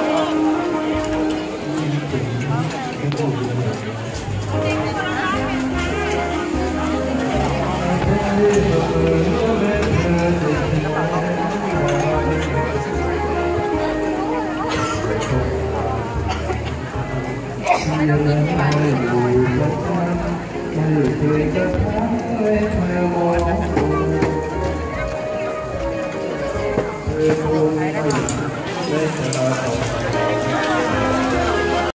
ยังไม่อยู่กับฉันไม่เคยจะทำให้เธอมอง